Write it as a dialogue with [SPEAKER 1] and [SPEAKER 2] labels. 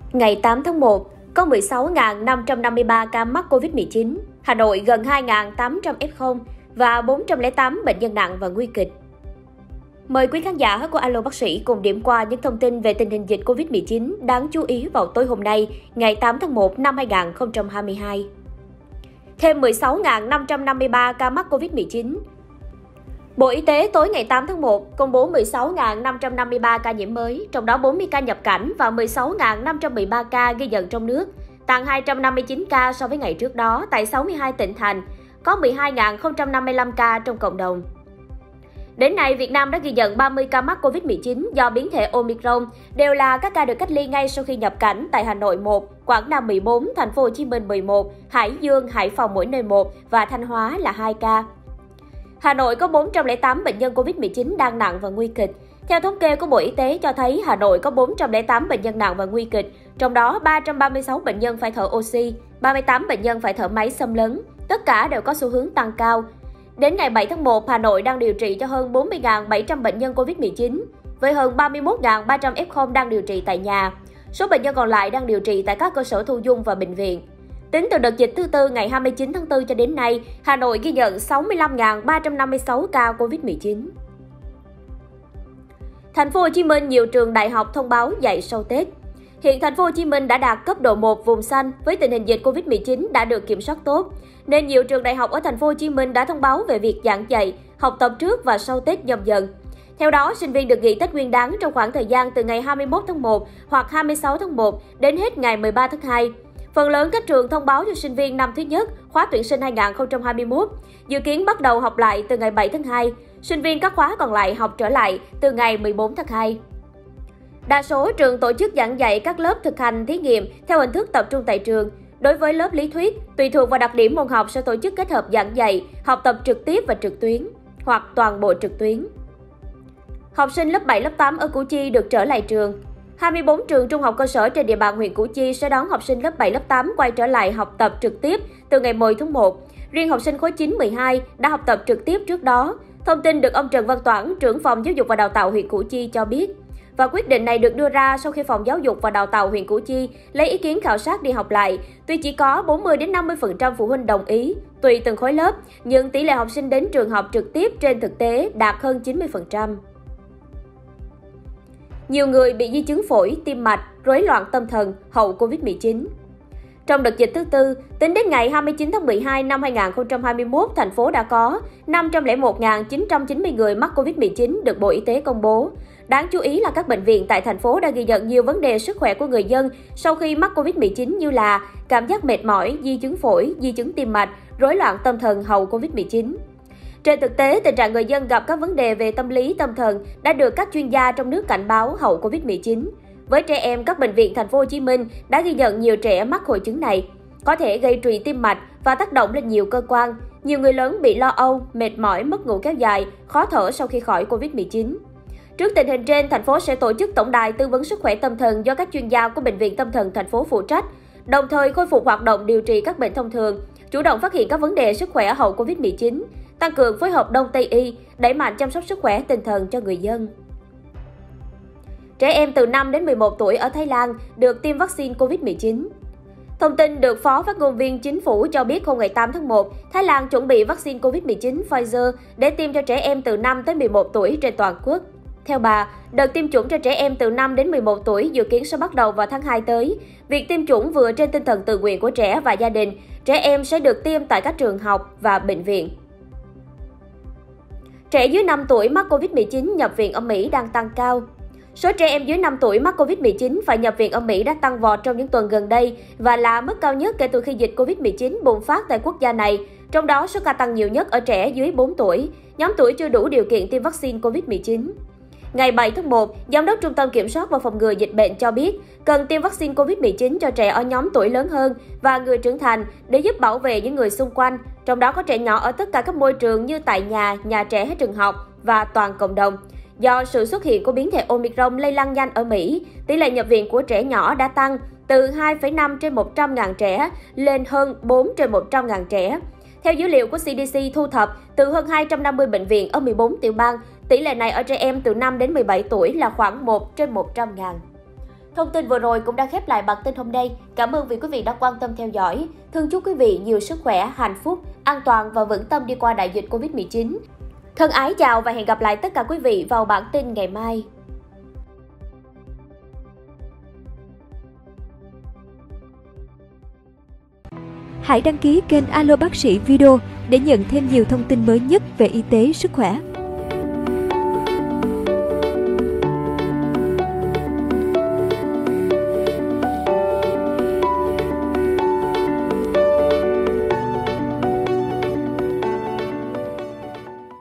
[SPEAKER 1] Ngày 8 tháng 1, có 16.553 ca mắc COVID-19, Hà Nội gần 2.800 F0 và 408 bệnh nhân nặng và nguy kịch. Mời quý khán giả của Alo Bác sĩ cùng điểm qua những thông tin về tình hình dịch COVID-19 đáng chú ý vào tối hôm nay, ngày 8 tháng 1 năm 2022. Thêm 16.553 ca mắc COVID-19. Bộ Y tế tối ngày 8 tháng 1 công bố 16.553 ca nhiễm mới, trong đó 40 ca nhập cảnh và 16.513 ca ghi nhận trong nước, tăng 259 ca so với ngày trước đó tại 62 tỉnh thành, có 12.055 ca trong cộng đồng. Đến nay, Việt Nam đã ghi nhận 30 ca mắc COVID-19 do biến thể Omicron, đều là các ca được cách ly ngay sau khi nhập cảnh tại Hà Nội 1, Quảng Nam 14, Thành phố Hồ Chí Minh 11, Hải Dương, Hải Phòng mỗi nơi 1 và Thanh Hóa là 2 ca. Hà Nội có 408 bệnh nhân COVID-19 đang nặng và nguy kịch. Theo thống kê của Bộ Y tế cho thấy Hà Nội có 408 bệnh nhân nặng và nguy kịch, trong đó 336 bệnh nhân phải thở oxy, 38 bệnh nhân phải thở máy xâm lấn, tất cả đều có xu hướng tăng cao. Đến ngày 7 tháng 1, Hà Nội đang điều trị cho hơn 40.700 bệnh nhân COVID-19, với hơn 31.300 F0 đang điều trị tại nhà. Số bệnh nhân còn lại đang điều trị tại các cơ sở thu dung và bệnh viện. Tính từ đợt dịch thứ tư ngày 29 tháng 4 cho đến nay, Hà Nội ghi nhận 65.356 ca COVID-19. Thành phố Hồ Chí Minh nhiều trường đại học thông báo dạy sau Tết. Hiện Thành phố Hồ Chí Minh đã đạt cấp độ 1 vùng xanh với tình hình dịch Covid-19 đã được kiểm soát tốt, nên nhiều trường đại học ở Thành phố Hồ Chí Minh đã thông báo về việc giảng dạy, học tập trước và sau Tết Nhâm Dần. Theo đó, sinh viên được nghỉ Tết Nguyên đán trong khoảng thời gian từ ngày 21 tháng 1 hoặc 26 tháng 1 đến hết ngày 13 tháng 2. Phần lớn các trường thông báo cho sinh viên năm thứ nhất, khóa tuyển sinh 2021, dự kiến bắt đầu học lại từ ngày 7 tháng 2. Sinh viên các khóa còn lại học trở lại từ ngày 14 tháng 2. Đa số trường tổ chức giảng dạy các lớp thực hành thí nghiệm theo hình thức tập trung tại trường. Đối với lớp lý thuyết, tùy thuộc vào đặc điểm môn học sẽ tổ chức kết hợp giảng dạy, học tập trực tiếp và trực tuyến, hoặc toàn bộ trực tuyến. Học sinh lớp 7, lớp 8 ở Củ Chi được trở lại trường. 24 trường trung học cơ sở trên địa bàn huyện Củ Chi sẽ đón học sinh lớp 7, lớp 8 quay trở lại học tập trực tiếp từ ngày 10 tháng 1. Riêng học sinh khối 9, 12 đã học tập trực tiếp trước đó. Thông tin được ông Trần Văn Toản, trưởng phòng Giáo dục và Đào tạo huyện Củ Chi cho biết. Và quyết định này được đưa ra sau khi Phòng Giáo dục và Đào tạo huyện Củ Chi lấy ý kiến khảo sát đi học lại. Tuy chỉ có 40-50% phụ huynh đồng ý, tùy từng khối lớp, nhưng tỷ lệ học sinh đến trường học trực tiếp trên thực tế đạt hơn 90%. Nhiều người bị di chứng phổi, tim mạch, rối loạn tâm thần hậu Covid-19. Trong đợt dịch thứ tư, tính đến ngày 29 tháng 12 năm 2021, thành phố đã có 501.990 người mắc Covid-19 được Bộ Y tế công bố. Đáng chú ý là các bệnh viện tại thành phố đã ghi nhận nhiều vấn đề sức khỏe của người dân sau khi mắc Covid-19 như là cảm giác mệt mỏi, di chứng phổi, di chứng tim mạch, rối loạn tâm thần hậu Covid-19. Trên thực tế, tình trạng người dân gặp các vấn đề về tâm lý, tâm thần đã được các chuyên gia trong nước cảnh báo hậu Covid-19. Với trẻ em, các bệnh viện Thành phố Hồ Chí Minh đã ghi nhận nhiều trẻ mắc hội chứng này, có thể gây trụy tim mạch và tác động lên nhiều cơ quan. Nhiều người lớn bị lo âu, mệt mỏi, mất ngủ kéo dài, khó thở sau khi khỏi Covid-19. Trước tình hình trên, thành phố sẽ tổ chức tổng đài tư vấn sức khỏe tâm thần do các chuyên gia của Bệnh viện Tâm thần thành phố phụ trách, đồng thời khôi phục hoạt động điều trị các bệnh thông thường, chủ động phát hiện các vấn đề sức khỏe hậu Covid-19, tăng cường phối hợp Đông Tây Y, đẩy mạnh chăm sóc sức khỏe tinh thần cho người dân. Trẻ em từ 5 đến 11 tuổi ở Thái Lan được tiêm vaccine COVID-19. Thông tin được Phó Phát ngôn viên Chính phủ cho biết hôm ngày 8 tháng 1, Thái Lan chuẩn bị vaccine COVID-19 Pfizer để tiêm cho trẻ em từ 5 đến 11 tuổi trên toàn quốc. Theo bà, đợt tiêm chủng cho trẻ em từ 5 đến 11 tuổi dự kiến sẽ bắt đầu vào tháng 2 tới. Việc tiêm chủng vừa trên tinh thần tự nguyện của trẻ và gia đình, trẻ em sẽ được tiêm tại các trường học và bệnh viện. Trẻ dưới 5 tuổi mắc COVID-19 nhập viện ở Mỹ đang tăng cao. Số trẻ em dưới 5 tuổi mắc COVID-19 phải nhập viện ở Mỹ đã tăng vọt trong những tuần gần đây và là mức cao nhất kể từ khi dịch COVID-19 bùng phát tại quốc gia này. Trong đó, số ca tăng nhiều nhất ở trẻ dưới 4 tuổi, nhóm tuổi chưa đủ điều kiện tiêm vaccine COVID-19. Ngày 7 tháng 1, Giám đốc Trung tâm Kiểm soát và Phòng ngừa Dịch bệnh cho biết cần tiêm vaccine COVID-19 cho trẻ ở nhóm tuổi lớn hơn và người trưởng thành để giúp bảo vệ những người xung quanh, trong đó có trẻ nhỏ ở tất cả các môi trường như tại nhà trẻ, trường học và toàn cộng đồng. Do sự xuất hiện của biến thể Omicron lây lan nhanh ở Mỹ, tỷ lệ nhập viện của trẻ nhỏ đã tăng từ 2,5 trên 100.000 trẻ lên hơn 4 trên 100.000 trẻ. Theo dữ liệu của CDC thu thập từ hơn 250 bệnh viện ở 14 tiểu bang, tỷ lệ này ở trẻ em từ 5 đến 17 tuổi là khoảng 1 trên 100.000. Thông tin vừa rồi cũng đã khép lại bản tin hôm nay. Cảm ơn vì quý vị đã quan tâm theo dõi. Thương chúc quý vị nhiều sức khỏe, hạnh phúc, an toàn và vững tâm đi qua đại dịch Covid-19. Thân ái chào và hẹn gặp lại tất cả quý vị vào bản tin ngày mai.
[SPEAKER 2] Hãy đăng ký kênh Alo Bác sĩ Video để nhận thêm nhiều thông tin mới nhất về y tế, sức khỏe.